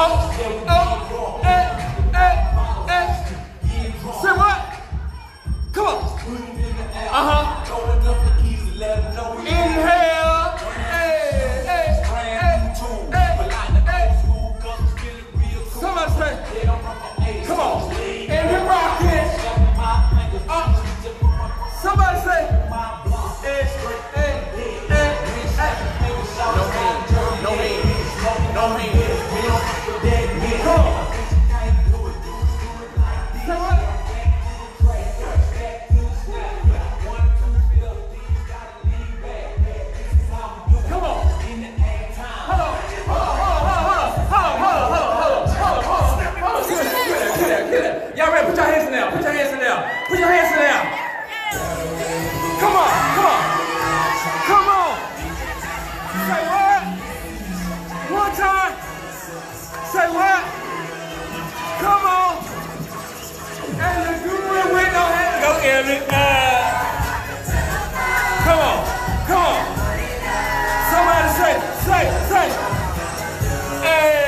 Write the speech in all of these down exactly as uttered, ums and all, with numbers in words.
oh, eh, eh, eh. Say what? Come on. Uh-huh. Inhale. Hey, hey, hey, hey, hey. Somebody say, come on. And we're rocking. Uh, somebody say, hey, hey, hey, hey. No hand, no hand, no hand. Come on. Say what? Y'all ready? Put your hands in there. Put your hands in there. Put your hands in there. Come on. Come on. Come on. Say what? One time. Say what? Come on. And you do it with no hands. Go, Eric. Uh, come on. Come on. Somebody say, say, say. Hey.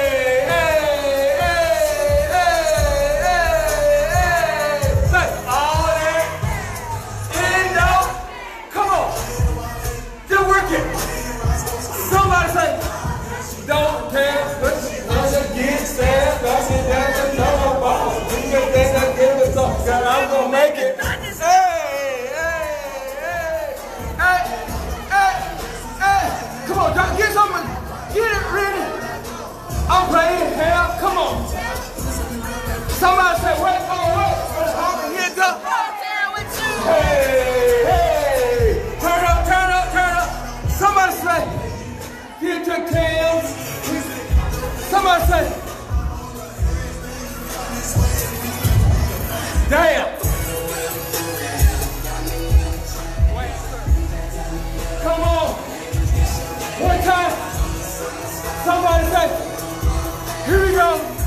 Somebody say, don't care, but when you get sad, I sit down and know about it. You can think I give it up, girl, I'm gonna make it. Hey, hey, hey, hey, hey, hey. Come on, John, get someone, get it ready. I'm playing hell, come on. Somebody say, wait, oh, wait, let's hop and hit the. Hey, hey, turn up, turn up, turn up. Somebody say, get your tails. Somebody say, damn. Come on. One time. Somebody say, here we go.